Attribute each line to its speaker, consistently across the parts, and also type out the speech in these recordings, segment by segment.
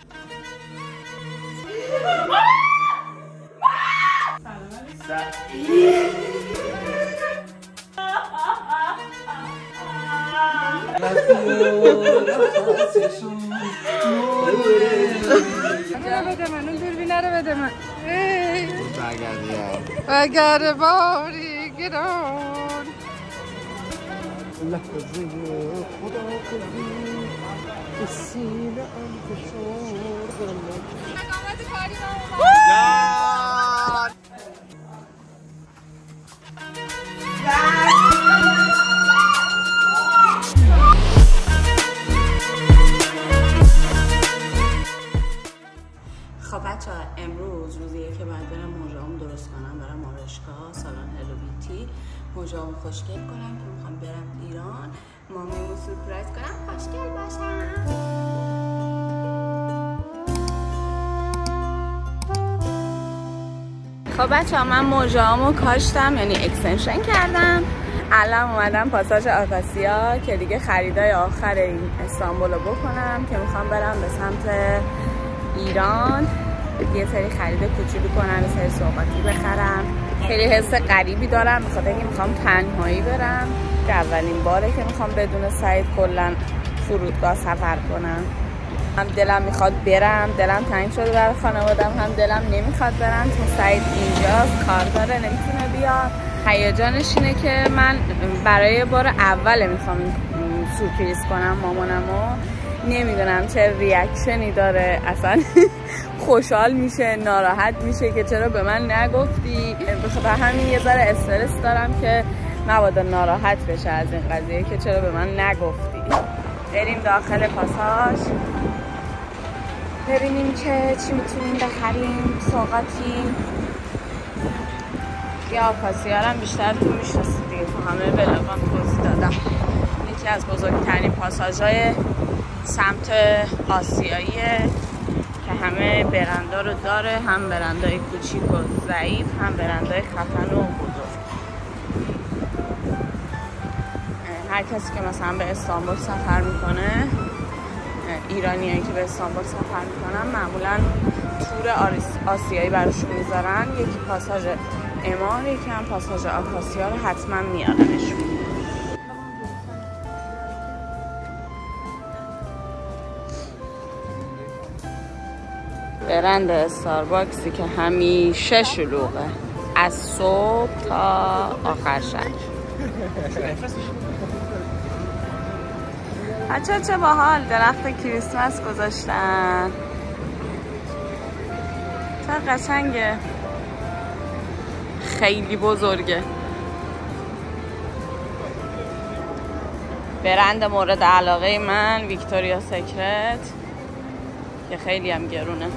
Speaker 1: بده من اون دوربینه رو بده من. اگر باری گران لحظه خدا خودی سینه ام فشار اقامت کاری
Speaker 2: خب بچه ها امروز روزیه که باید برم موژه‌ام درست کنم، برم آرایشگاه سالن هلو بیوتی موژه‌امو خوشگل کنم که میخوام برم ایران مامیمو سورپرایز کنم خوشگل باشم. خب بچه ها من موژه‌امو کاشتم، یعنی اکستنشن کردم. الان اومدم پاساژ آکاسیا که دیگه خریدای آخر این استانبول رو بکنم که میخوام برم به سمت ایران یه سری خرید کوچولو کنم، یه سری سوغاتی بخرم. خیلی حس غریبی دارم بخاطر اینکه میخوام تنهایی برم که اولین باره که میخوام بدون سعید کلا فرودگاه سفر کنم. هم دلم میخواد برم، دلم تنگ شده برای خانوادم، هم دلم نمیخواد برم چون سعید اینجاست کار داره نمیتونه بیاد. هیجانش اینه که من برای بار اول میخوام سورپرایز کنم مامانمو. نمیدونم چه ریاکشنی داره، اصلا خوشحال میشه ناراحت میشه که چرا به من نگفتی. بخاطر همین یه ذره استرس دارم که مبادا ناراحت بشه از این قضیه که چرا به من نگفتی. بریم داخل پاساژ ببینیم که چی میتونیم بخریم. سوغاتی یا آکاسیا هم بیشتر تو میشناسید دیگه، تو همه بلاگام توضیح دادم. یکی از بزرگترین پاساژهای سمت آسیاییه که همه برندا رو داره، هم برندای کوچیک و ضعیف، هم برندای خفن و بزرگ. هر کسی که مثلا به استانبول سفر میکنه، ایرانیایی که به استانبول سفر میکنن معمولا تور آسیایی براشون میذارن. یکی پاساژ امان، یکی هم پاساژ آکاسیا رو حتما میارنشون. برند استارباکسی که همیشه شلوغه از صبح تا آخر شب. بچه چه باحال درخت کریسمس گذاشتن، چه قشنگه، خیلی بزرگه. برند مورد علاقه من ویکتوریا سیکرت که خیلی هم گرونه.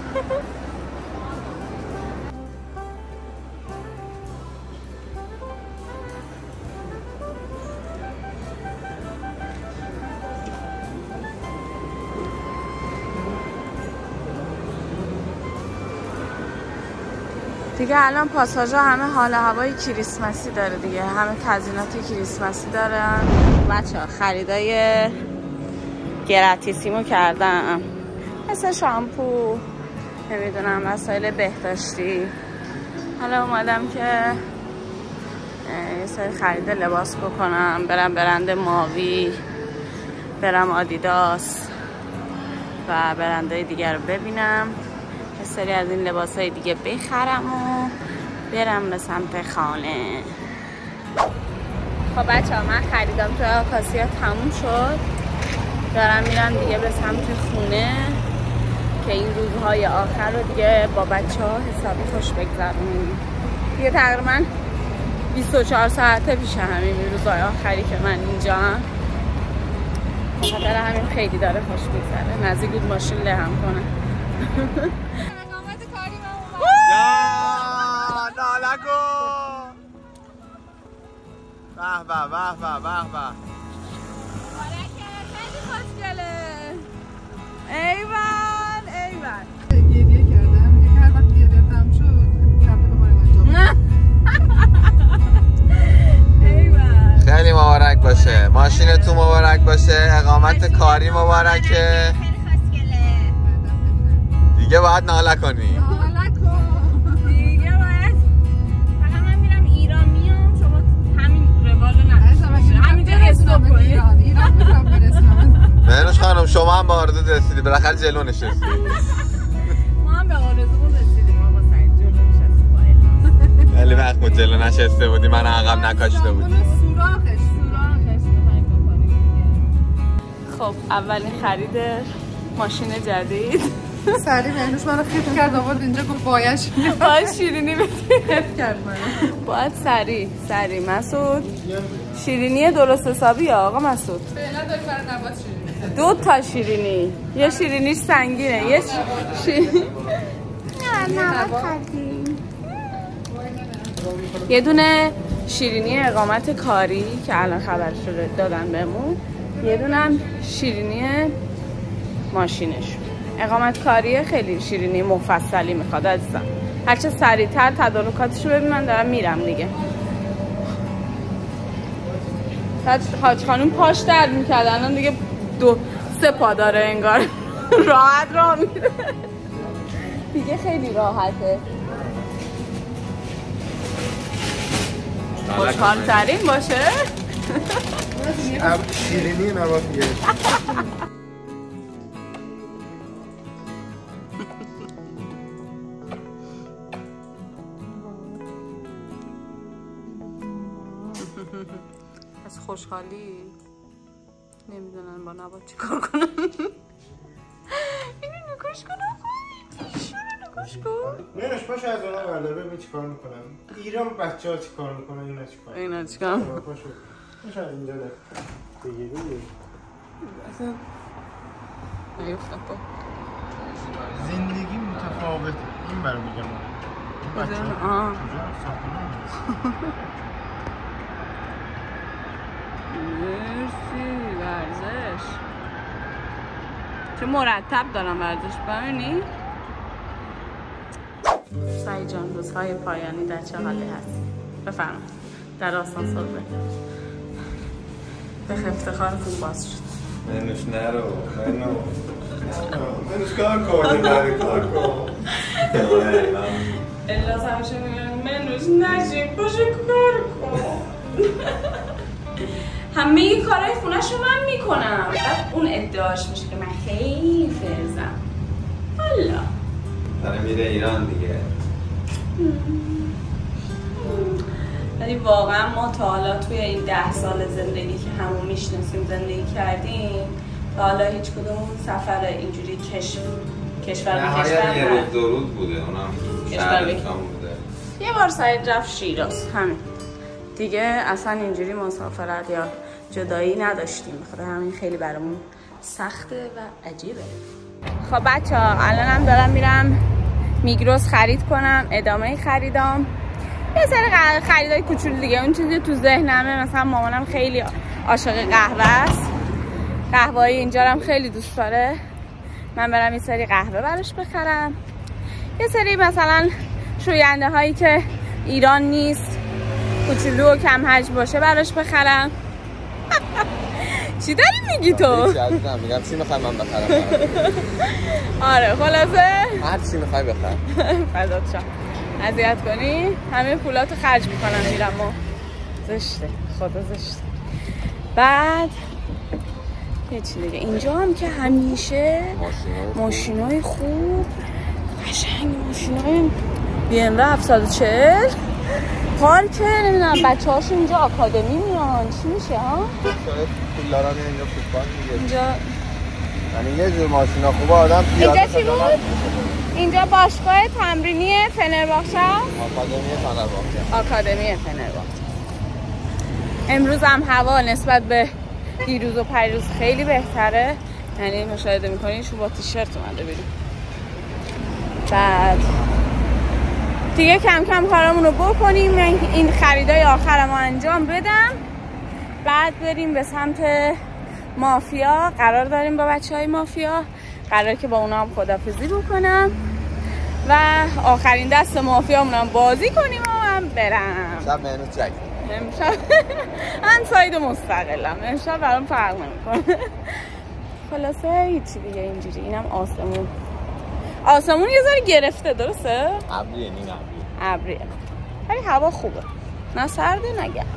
Speaker 2: دیگه الان پاساژها همه حال هوای کریسمسی داره دیگه، همه تزیینات کریسمسی دارن. بچه‌ها خریدای گراتیسیمو کردم، مثل شامپو، نمیدونم وسایل بهداشتی. حالا اومدم که یه سری خرید لباس بکنم، برم برند ماوی، برم آدیداس و برندهای دیگر رو ببینم، یه سری از این لباسهای دیگه بخرم و برم به سمت خانه. خب بچه ها من خریدم تو آکاسیا تموم شد، دارم میرم دیگه به سمت خونه که این روزهای آخر رو دیگه با بچه ها حسابی خوش بگذرونیم. دیگه تقریبا 24 ساعته پیش همین روزهای آخری که من اینجا هم، بخاطر همین خیلی داره خوش بگذره. نزدیک بود ماشین لهم کنه.
Speaker 1: اقامت کاری من اومد.
Speaker 3: یا نالگو به به به به به به
Speaker 1: خیلی خوشگله. ایوان ایوان.
Speaker 4: گریه کردم که هر وقت گریه تموم شد کارت به من انجام.
Speaker 1: ایوان.
Speaker 3: خیلی مبارک باشه، ماشین تو مبارک باشه، اقامت کاری مبارکه.
Speaker 1: خیلی خوشگله.
Speaker 3: دیگه باید ناله کنی.
Speaker 4: ناله کن.
Speaker 2: دیگه باید فقط من میرم ایران میام، شما همین روالو نداشته همینجا استاپ کنید.
Speaker 4: ایران میرم برسم.
Speaker 3: مهنوش خانم شما هم به آرزو رسیدی، بالاخره جلو نشستی.
Speaker 2: ما هم به آرزومون رسیدیم. آقا سعید جلو نشستیم با الهام.
Speaker 3: خیلی وقت بود جلو نشسته بودی، من عقب نکاشته بودی.
Speaker 4: سوراخش
Speaker 2: میخوایم بکنیم دیگه. خب اولین خرید ماشین جدید.
Speaker 4: سریع مهنوش منو خیف کرد آورد اینجا گفت باید
Speaker 2: شیرینی بدیم.
Speaker 4: خیف کرد منو.
Speaker 2: باید سریع مسعود شیرینی درست حسابی آقا مسعود.
Speaker 4: فعلا داری برای نبات شیرینی.
Speaker 2: 2 تا شیرینی، یه شیرینیش سنگینه، یه یه دونه شیرینی اقامت کاری که الان خبرش رو دادن بهمون، یه دونه هم شیرینی ماشینش. اقامت کاری خیلی شیرینی مفصلی میخواد عزیزم. هرچه سریعتر تدارکاتش رو ببین، من دارم میرم دیگه. حاج خانوم پاش درد میکرد، الان دیگه 2-3 پا داره انگار. راحت راه میره دیگه، خیلی راحته. خوشحال ترین باشه
Speaker 3: شیرینی نبات گرفت.
Speaker 2: از خوشحالی نمیدونن با نبات چی کار کنن. اینو نگوش کن نگوش کن.
Speaker 5: نمیش پاشو از اونا بردار ببین چی کار میکنن. ایران بچه ها چی کار میکنن، اینا چی کار
Speaker 2: اینا
Speaker 5: پاشو از اینجا ده بگیری
Speaker 2: اصلا نیفتم با
Speaker 5: زندگی متفاوته. این برای میگم این بچه ها
Speaker 2: مرسی. ورزش چه مرتب دارم ورزش ببینی. سعید جان روزهای پایانی در چه حالی هست؟ بفرمایید. در آسانسور به افتخارتون باز شد.
Speaker 3: مهنوش نرو مهنوش کار کن، کار کن.
Speaker 2: الا سرشه میگن مهنوش نشیم باشه کار کن. همه کارهای خونه‌شو من میکنم، بعد اون ادعاش میشه که من خیلی فرزم. والا
Speaker 3: داره میره ایران دیگه.
Speaker 2: ولی واقعا ما تا حالا توی این 10 سال زندگی که همون میشناسیم زندگی کردیم، تا حالا هیچ کدوم سفر اینجوری کشور به کشور
Speaker 3: یه روز درود بوده، اونم شهرستان بوده.
Speaker 2: یه بار سعید رفت شیراز، همین دیگه. اصلا اینجوری مسافرت یا جدایی نداشتیم، بخاطر همین خیلی برامون سخته و عجیبه. خب بچه ها الانم دارم میرم میگروس خرید کنم، ادامه خریدام. یه سری خریدای کوچولو دیگه. اون چیزی تو ذهنمه، مثلا مامانم خیلی عاشق قهوه است، قهوه‌ای اینجا هم خیلی دوست داره. من برم یه سری قهوه براش بخرم، یه سری مثلا شوینده هایی که ایران نیست، کوچولو و کم حجم باشه براش بخرم. چی داری میگی تو؟
Speaker 3: میگم چی میخوای من بخرم.
Speaker 2: آره خلاصه
Speaker 3: هر چی میخوای بخر.
Speaker 2: فدات شم. اذیت کنی همه پولاتو خرج میکنم میرم و زشته، خدا زشته. بعد یه چی دیگه اینجا هم که همیشه ماشینای خوب قشنگ، ماشینای BMW 740 پارک، نمیدونم بچه هاشو اینجا آکادمی میان. چی میشه ها؟
Speaker 3: پولدارا میان اینجا فوتبال میگه
Speaker 2: اینجا
Speaker 3: یعنی یه جور ماشینا خوبه آدم
Speaker 2: اینجا چی بود؟ اینجا باشگاه تمرینی فنرباغچه، آکادمی فنرباغچه. امروز هم هوا نسبت به دیروز و پریروز خیلی بهتره، یعنی مشاهده میکنین شو با تیشرت اومده بیرون. بعد دیگه کم کم کارمون رو بکنیم، این خریدای آخرمو انجام بدم، بعد بریم به سمت مافیا. قرار داریم با بچهای مافیا، قرار که با اونا هم خدافظی بکنم و آخرین دست مافیامون هم بازی کنیم و هم برم.
Speaker 3: شب مهنوش جک
Speaker 2: امشب من ساید مستقلم، امشب برام فرق نمیکنه. خلاصه هیچی دیگه اینجوری. اینم آسمون آسمون یه ذره گرفته درسته؟
Speaker 3: ابریه نین
Speaker 2: ابریه ولی هوا خوبه نه سرده نه گرم.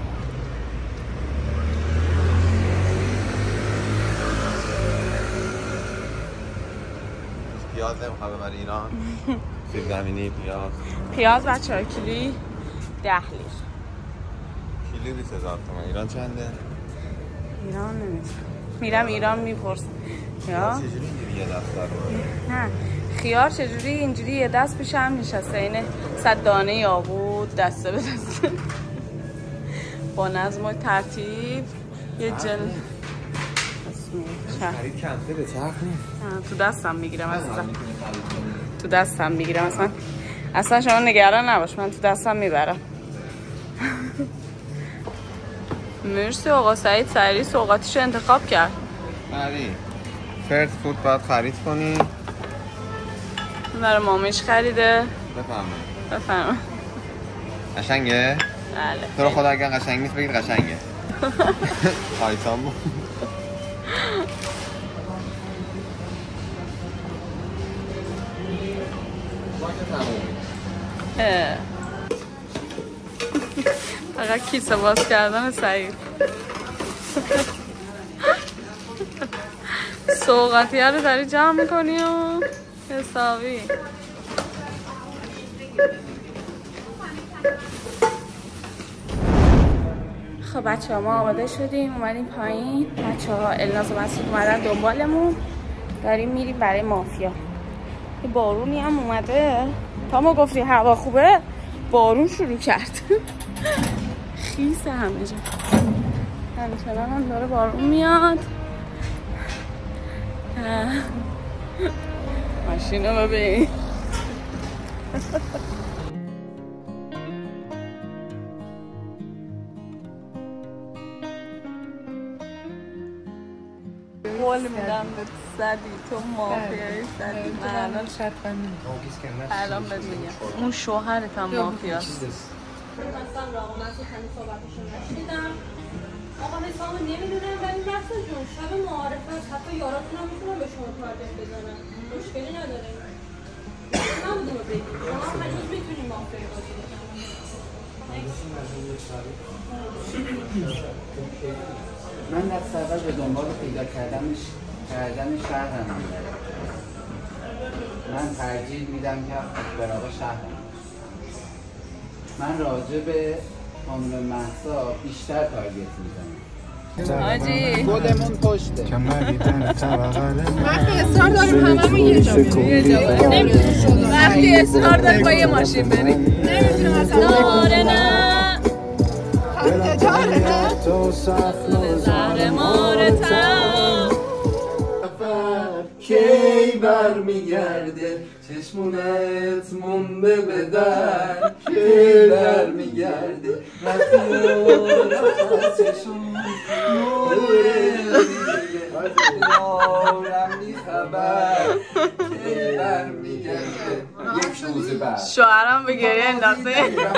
Speaker 3: پیاز نمیخواه ببری ایران. سیب زمینی
Speaker 2: پیاز بچه‌ها کیلویی 10 لیتر.
Speaker 3: کیلو 20000 تومان. ایران چنده؟
Speaker 2: ایران نمیدونم. میرم ایران میپرسم. یا
Speaker 3: چجوری اینجوری یه دست داره؟
Speaker 2: نه خیار چجوری اینجوری یه دست پیش هم نشسته اینه 100 دانه یاقوت دسته به دسته با نظم و ترتیب یه جل
Speaker 3: خرید کنسله چرخ نیست.
Speaker 2: تو دستم میگیرم عزیزم. تو دستم میگیرم اصلا شما نگران نباش من تو دستم میبرم. مرسی آقا سعید سریع سوغاتیشو انتخاب کرد.
Speaker 3: بله فرد فود باید خرید کنی.
Speaker 2: برای مامیش خریده.
Speaker 3: بفرمایید. قشنگه؟
Speaker 2: بله.
Speaker 3: تو رو خدا اگر قشنگ نیست بگید قشنگه. خایتان بود.
Speaker 2: فقط کیسه باز کردن سعید. سوغاتیه رو داری جمع میکنی و حسابی. خب بچه ها ما آماده شدیم اومدیم پایین. بچه ها الناز و مسعود اومدن دنبالمون داریم میریم برای مافیا. بارونی هم اومده تا ما گفتی هوا خوبه بارون شروع کرد. خیسه همه جا همچنان هم داره بارون میاد. ماشین رو ببین. قول میدم به زدی تو مافیایی زدی. من الان شرط بندیم الان بهت میگم اون شوهرت هم مافیاست.
Speaker 6: مثلا راقا مسعود هنوز صحبتشون نشنیدم. آقا حسام نمیدونم ولی مسعود جون شب معارفه حتی یاراتون هم میتونم به شما تارگت بزنم. مشکلی نداره. نبودیم رو بگیم. شما هنوز میتونیم مافیایی بازی بکنیم.
Speaker 7: من دست اول به دنبال پیدا کردن شهرم میبرم. من ترجیح میدم که براق شهرم. من راجع به خانم مهسا بیشتر تارگت میزنم.
Speaker 2: حاجی
Speaker 7: خودمون پشته.
Speaker 4: وقتی اصرار داریم هممون یه جا بریم.
Speaker 2: وقتی اصرار داری با یه ماشین بریم
Speaker 4: نمیتونیم اصلا
Speaker 2: داره نه
Speaker 4: داره نه
Speaker 2: زهر مارتم
Speaker 7: کی برمیگرده چشمونت مونده به در کی برمیگرده رفت چشم دارم میخبر کی برمیگرده یک روز بعد
Speaker 2: شوهرم به گریه انداخته.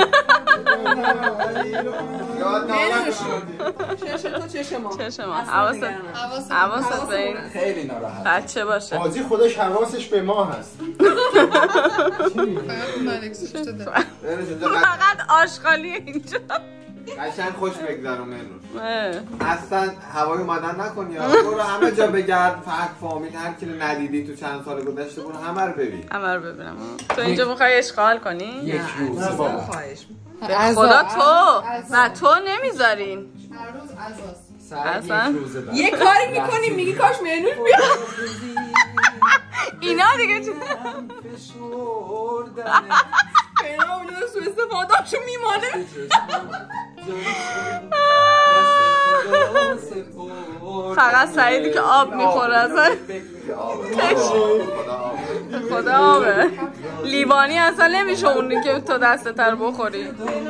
Speaker 2: چشم حواست به این
Speaker 7: خیلی ناراحت
Speaker 2: بچه باشه.
Speaker 5: حاجی خودش حواسش به ما هست.
Speaker 2: فقط آشغالی اینجا.
Speaker 3: قشنگ خوش بگذرم امروز. اصلا هوای اومدن نکنی. برو همه جا بگرد فقط فامیل هر کی رو ندیدی تو چند سال گذشته برو همه رو ببین.
Speaker 2: همه رو ببینم. تو اینجا میخوای اشغال کنی؟
Speaker 7: یک روز
Speaker 2: به خدا تو و تو نمیذارین.
Speaker 4: هر روز عزاست.
Speaker 2: اصلا
Speaker 1: یه کاری میکنیم میگی کاش مهنوش بیاد.
Speaker 2: اینا دیگه چه
Speaker 1: اینا اونجا سو استفادهشو میمانه.
Speaker 2: فقط سعیدی که آب میخوره اصلا. خدا آبه. لیوانی اصلا نمیشه اونی که تو دستت رو بخوری.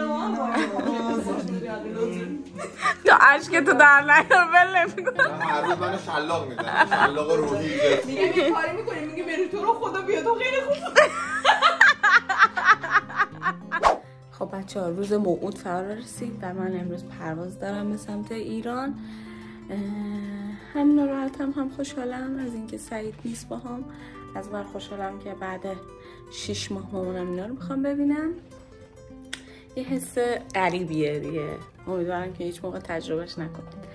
Speaker 2: تا اشک تو در نیار ول نمیکنم.
Speaker 3: هر روز من شلاق میزنم. شلاق روحی.
Speaker 1: میگه یه کاری میکنیم میگه بری تو رو خدا بیا تو خیلی خوب.
Speaker 2: خب بچه ها روز موعود فرا رسید و من امروز پرواز دارم به سمت ایران. هم ناراحتم هم خوشحالم از اینکه سعید نیست با هم از من خوشحالم که بعد 6 ماه مامانم اینا رو میخوام ببینم. یه حس غریبیه دیگه، امیدوارم که هیچ موقع تجربهش نکنید.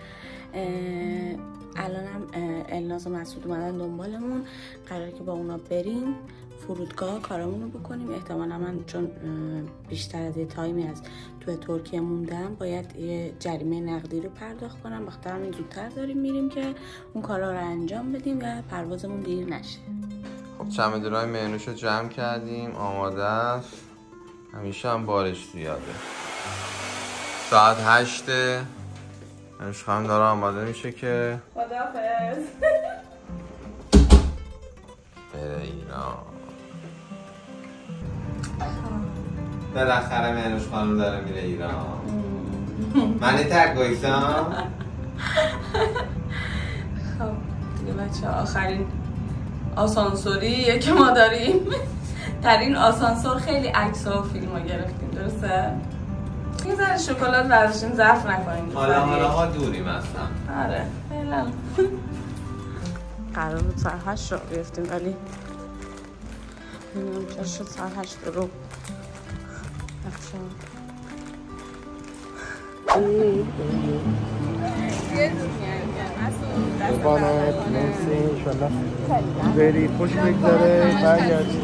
Speaker 2: الانم الناز و مسعود اومدن دنبالمون، قراره که با اونا بریم فرودگاه کارامون رو بکنیم. احتمالا من چون بیشتر از یه تایمی از توی ترکیه موندم باید یه جریمه نقدی رو پرداخت کنم، بخاطر همین زودتر داریم میریم که اون کارا رو انجام بدیم و پروازمون دیر نشه.
Speaker 3: خب چمدونای مینوش رو جمع کردیم، آماده است. همیشه هم بارش زیاده. ساعت 8 منوش خواهم داره آماده میشه که
Speaker 2: خداحافظ
Speaker 3: بره ایران. بالاخره منوش خانم داره میره ایران. منی تگویسم.
Speaker 2: خب دیگه بچه آخرین آسانسوریه که ما داریم. در این آسانسور خیلی عکس و فیلم ها گرفتیم، درسته؟ یه ذره شکلات برداشتیم ظرف نکنیم.
Speaker 3: حالا دوریم اصلا.
Speaker 2: آره فعلا قرار بود ساعت 8 رو گرفتیم ولی نمیدونم چرا شد ساعت 8 رو.
Speaker 5: قربانت، مرسی، انشالله بری خوش بگذاره برگردی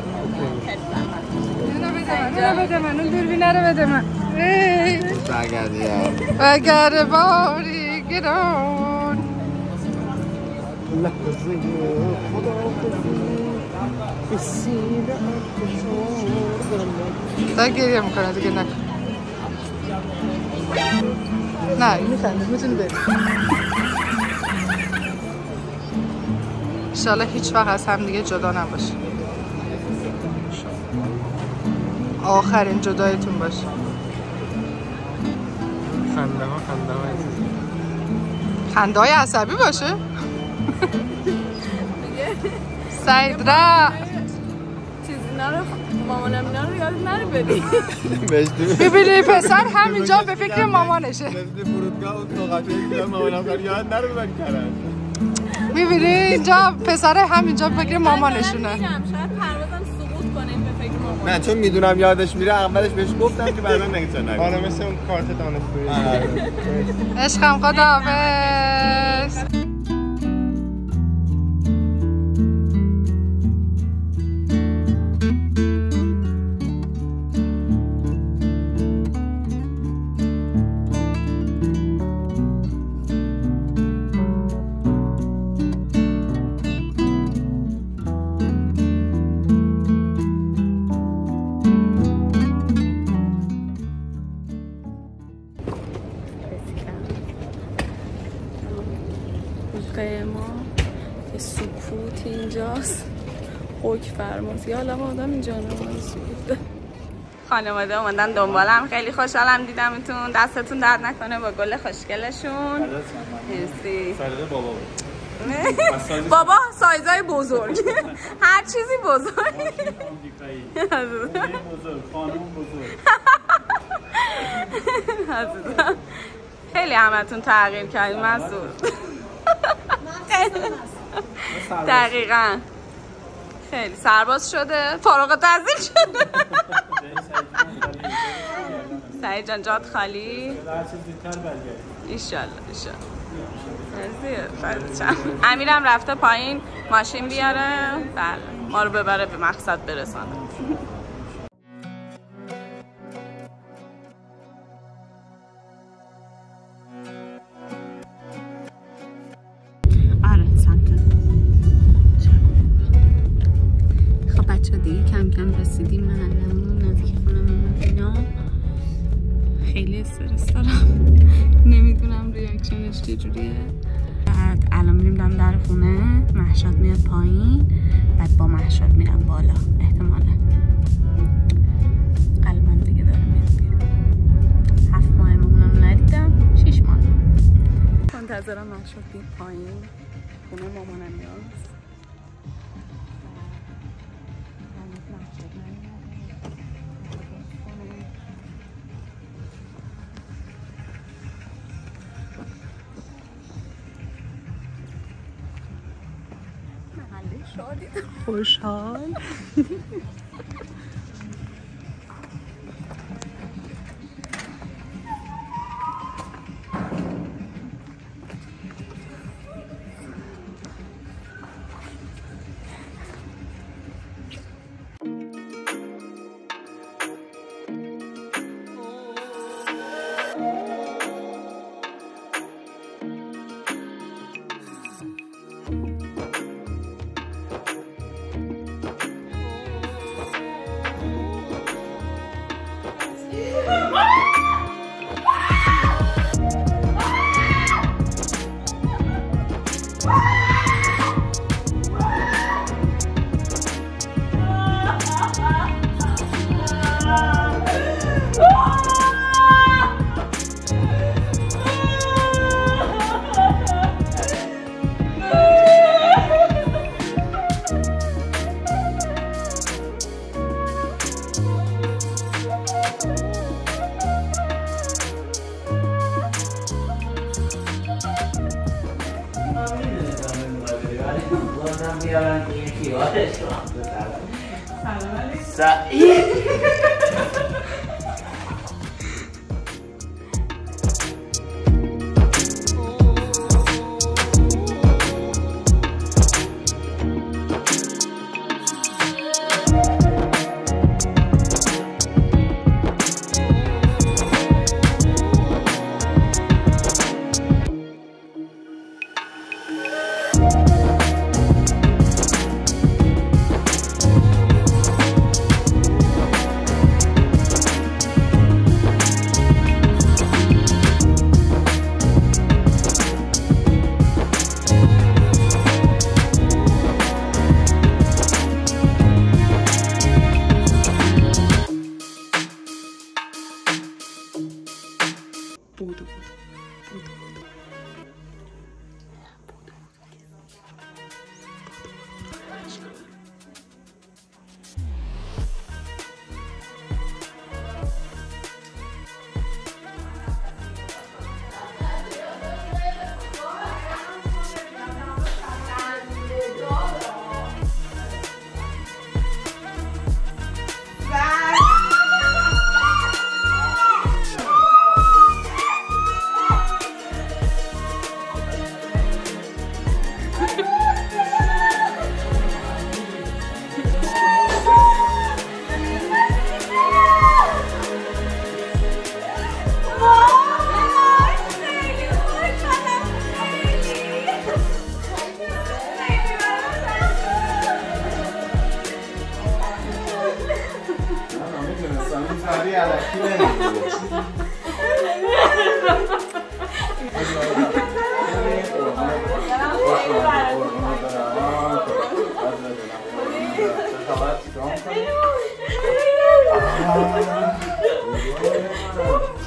Speaker 4: اینو بده من، اون دوربینه رو بده من.
Speaker 3: برگردی
Speaker 4: برگرده باری گران
Speaker 5: لحظه خداحافظی به سینه
Speaker 4: داره گریه میکنه دیگه نکن. نه میخنده، میتونی بری. انشالله هیچ وقت از هم دیگه جدا نباشه. آخرین جدایتون باشه. خنده های عصبی باشه. سعید را
Speaker 2: چیز اینا رو مامانم اینا رو یاد نره بدی.
Speaker 4: ببینی پسر همینجا به فکر مامانشه.
Speaker 5: فرودگاه و توقعاتی که مامانم داره یاد نره ببری کرد.
Speaker 4: میبینی اینجا پسر همینجا به فکر مامانشونه.
Speaker 2: شاید پروازم سقوط کنه به فکر مامان.
Speaker 3: نه چون میدونم یادش میره، اولش بهش گفتم که بعدا نگه نگه.
Speaker 5: حالا مثل اون کارت دانشجویی.
Speaker 4: عشقم خداحافظ.
Speaker 2: ما یه سکوت اینجاست، حک فرماست. یا الله آدم اینجا نماز سکوت. خانواده اومدن دنبالم، خیلی خوشحالم دیدمتون. دستتون درد نکنه با گل خوشگلشون. مرسی.
Speaker 8: سایز بابا بود.
Speaker 2: بابا سایزای بزرگ. هر چیزی بزرگ.
Speaker 8: بزرگ، خانم بزرگ.
Speaker 2: خیلی همتون تغییر کردیم مسعود. دقیقاً خیلی سرباز شده، فارغ التحصیل شده. سعید جان جات خالی. ایشالله امیرم رفته پایین ماشین بیاره، بله ما رو ببره به مقصد برسانه. کم کم رسیدیم محلمون، نزدیک خونمون. اینا خیلی استرس دارم، نمیدونم ریاکشنش چجوریه. بعد الان میریم در خونه، مهشاد میاد پایین، بعد با مهشاد میرم بالا احتمالا. قلبم دیگه داره میاد بیرون. 7 ماه مامانم ندیدم، 6 ماه منتظرم مهشاد بیاد پایین. خونه مامانم میاد. خوشحال.
Speaker 5: خبر